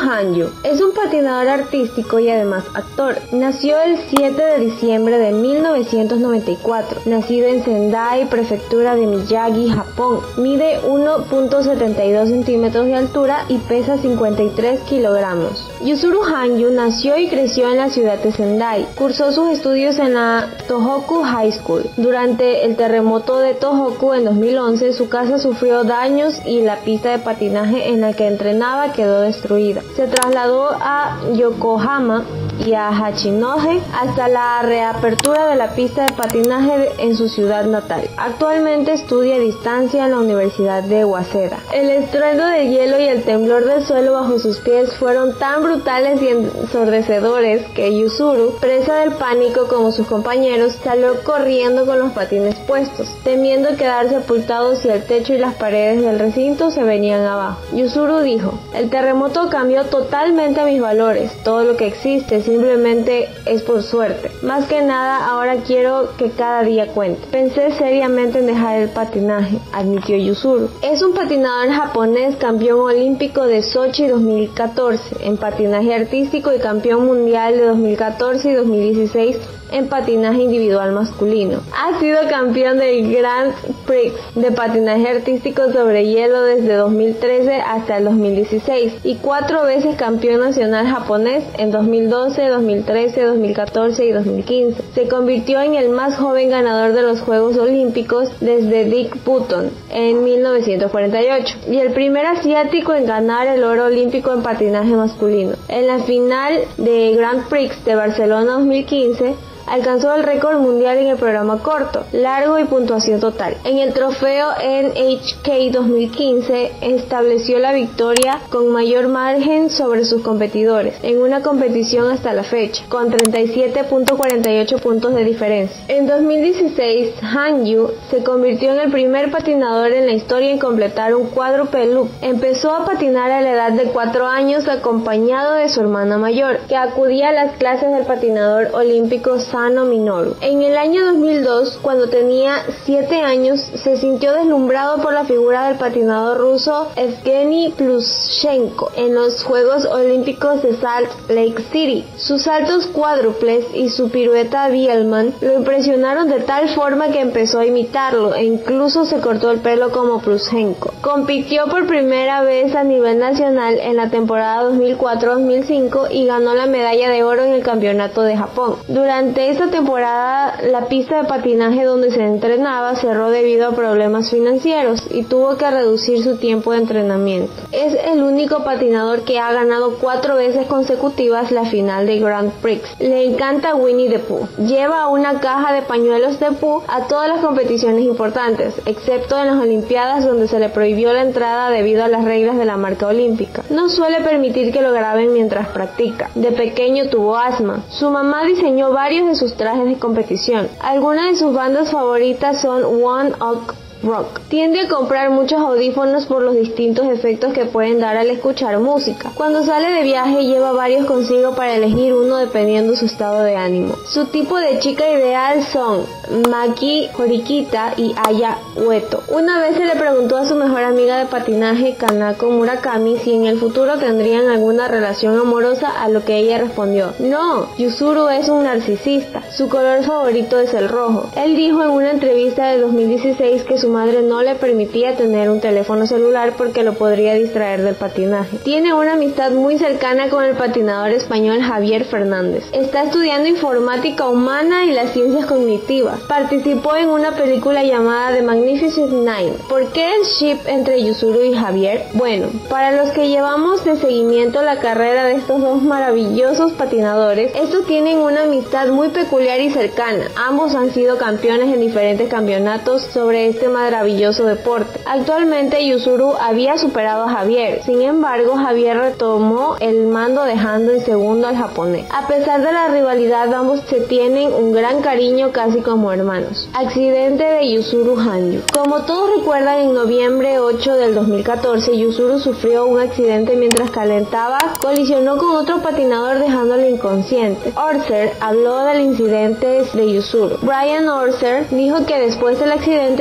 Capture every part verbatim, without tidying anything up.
Hanyu es un patinador artístico y además actor. Nació el siete de diciembre de mil novecientos noventa y cuatro, nacido en Sendai, prefectura de Miyagi, Japón. Mide uno punto setenta y dos centímetros de altura y pesa cincuenta y tres kilogramos. Yuzuru Hanyu nació y creció en la ciudad de Sendai. Cursó sus estudios en la Tohoku High School. Durante el terremoto de Tohoku en dos mil once, su casa sufrió daños y la pista de patinaje en la que entrenaba quedó destruida. Se trasladó a Yokohama y a Hachinohe hasta la reapertura de la pista de patinaje en su ciudad natal. Actualmente estudia a distancia en la Universidad de Waseda. El estruendo de hielo y el temblor del suelo bajo sus pies fueron tan brutales y ensordecedores que Yuzuru, presa del pánico como sus compañeros, salió corriendo con los patines puestos, temiendo quedar sepultado si el techo y las paredes del recinto se venían abajo. Yuzuru dijo: "El terremoto cambió totalmente mis valores. Todo lo que existe simplemente es por suerte. Más que nada, ahora quiero que cada día cuente". Pensé seriamente en dejar el patinaje, admitió Yuzuru. Es un patinador japonés, campeón olímpico de Sochi dos mil catorce en patinaje artístico y campeón mundial de dos mil catorce y dos mil dieciséis en patinaje individual masculino. Ha sido campeón del Grand Prix de patinaje artístico sobre hielo desde dos mil trece hasta el dos mil dieciséis y cuatro veces campeón nacional japonés en dos mil doce, dos mil trece, dos mil catorce y dos mil quince. Se convirtió en el más joven ganador de los Juegos Olímpicos desde Dick Button en mil novecientos cuarenta y ocho y el primer asiático en ganar el oro olímpico en patinaje masculino. En la final de Grand Prix de Barcelona dos mil quince, alcanzó el récord mundial en el programa corto, largo y puntuación total. En el trofeo N H K dos mil quince estableció la victoria con mayor margen sobre sus competidores en una competición hasta la fecha, con treinta y siete punto cuarenta y ocho puntos de diferencia. En dos mil dieciséis, Hanyu se convirtió en el primer patinador en la historia en completar un cuádruple loop. Empezó a patinar a la edad de cuatro años acompañado de su hermana mayor, que acudía a las clases del patinador olímpico Sano Minoru. En el año dos mil dos, cuando tenía siete años, se sintió deslumbrado por la figura del patinador ruso Evgeny Plushenko en los Juegos Olímpicos de Salt Lake City. Sus saltos cuádruples y su pirueta Biellmann lo impresionaron de tal forma que empezó a imitarlo e incluso se cortó el pelo como Plushenko. Compitió por primera vez a nivel nacional en la temporada dos mil cuatro dos mil cinco y ganó la medalla de oro en el Campeonato de Japón. Durante esta temporada, la pista de patinaje donde se entrenaba cerró debido a problemas financieros y tuvo que reducir su tiempo de entrenamiento. Es el único patinador que ha ganado cuatro veces consecutivas la final de Grand Prix. Le encanta Winnie the Pooh. Lleva una caja de pañuelos de Pooh a todas las competiciones importantes, excepto en las Olimpiadas, donde se le prohibió la entrada debido a las reglas de la marca olímpica. No suele permitir que lo graben mientras practica. De pequeño tuvo asma. Su mamá diseñó varios de sus trajes de competición. Algunas de sus bandas favoritas son One Ok Rock. Tiende a comprar muchos audífonos por los distintos efectos que pueden dar al escuchar música. Cuando sale de viaje lleva varios consigo para elegir uno dependiendo su estado de ánimo. Su tipo de chica ideal son Maki Horikita y Aya Ueto. Una vez se le preguntó a su mejor amiga de patinaje, Kanako Murakami, si en el futuro tendrían alguna relación amorosa, a lo que ella respondió: "No, Yuzuru es un narcisista. Su color favorito es el rojo". Él dijo en una entrevista de dos mil dieciséis que su madre no le permitía tener un teléfono celular porque lo podría distraer del patinaje. Tiene una amistad muy cercana con el patinador español Javier Fernández. Está estudiando informática humana y las ciencias cognitivas. Participó en una película llamada The Magnificent Nine. ¿Por qué el ship entre Yuzuru y Javier? Bueno, para los que llevamos de seguimiento la carrera de estos dos maravillosos patinadores, estos tienen una amistad muy peculiar y cercana. Ambos han sido campeones en diferentes campeonatos sobre este maravilloso deporte. Actualmente Yuzuru había superado a Javier, sin embargo Javier retomó el mando dejando en segundo al japonés. A pesar de la rivalidad, ambos se tienen un gran cariño, casi como hermanos. Accidente de Yuzuru Hanyu. Como todos recuerdan, en noviembre ocho del dos mil catorce Yuzuru sufrió un accidente mientras calentaba, colisionó con otro patinador dejándolo inconsciente. Orser habló del incidente de Yuzuru. Brian Orser dijo que después del accidente Yuzuru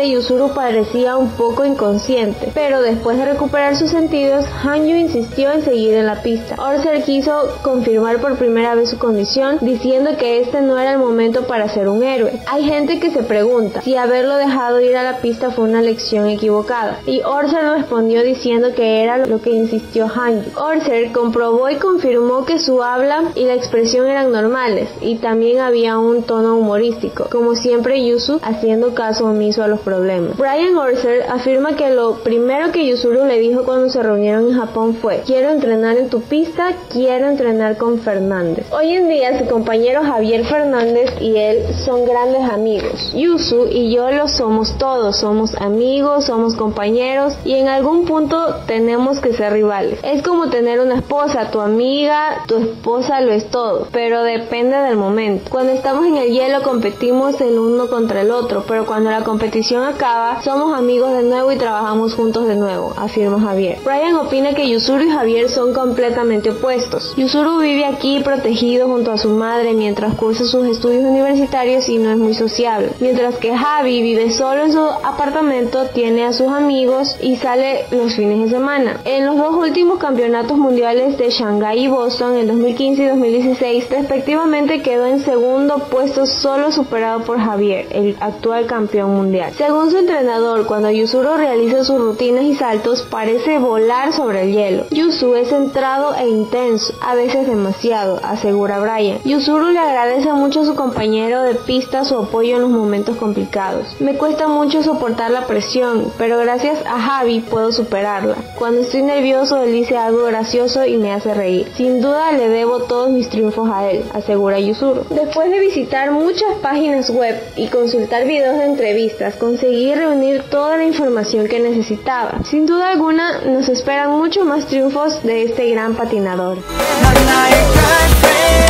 Yusuru parecía un poco inconsciente, pero después de recuperar sus sentidos, Hanyu insistió en seguir en la pista. Orser quiso confirmar por primera vez su condición, diciendo que este no era el momento para ser un héroe. Hay gente que se pregunta si haberlo dejado ir a la pista fue una lección equivocada, y Orser respondió diciendo que era lo que insistió Hanyu. Orser comprobó y confirmó que su habla y la expresión eran normales, y también había un tono humorístico, como siempre Yusu haciendo caso omiso a los problemas. Brian Orser afirma que lo primero que Yusuru le dijo cuando se reunieron en Japón fue: quiero entrenar en tu pista, quiero entrenar con Fernández. Hoy en día su compañero Javier Fernández y él son grandes amigos. Yusu y yo lo somos todos, somos amigos, somos compañeros y en algún punto tenemos que ser rivales. Es como tener una esposa, tu amiga, tu esposa lo es todo, pero depende del momento. Cuando estamos en el hielo competimos el uno contra el otro, pero cuando la competición acaba, somos amigos de nuevo y trabajamos juntos de nuevo, afirma Javier. Brian opina que Yusuru y Javier son completamente opuestos. Yusuru vive aquí protegido junto a su madre mientras cursa sus estudios universitarios y no es muy sociable, mientras que Javi vive solo en su apartamento, tiene a sus amigos y sale los fines de semana. En los dos últimos campeonatos mundiales de Shanghái y Boston en dos mil quince y dos mil dieciséis respectivamente quedó en segundo puesto, solo superado por Javier, el actual campeón mundial. Según su entrenador, cuando Yusuru realiza sus rutinas y saltos parece volar sobre el hielo. Yusu es centrado e intenso, a veces demasiado, asegura Brian. Yusuru le agradece mucho a su compañero de pista su apoyo en los momentos complicados. Me cuesta mucho soportar la presión, pero gracias a Javi puedo superarla. Cuando estoy nervioso él dice algo gracioso y me hace reír. Sin duda le debo todos mis triunfos a él, asegura Yusuru. Después de visitar muchas páginas web y consultar videos de entrevistas, conseguí reunir toda la información que necesitaba. Sin duda alguna nos esperan muchos más triunfos de este gran patinador.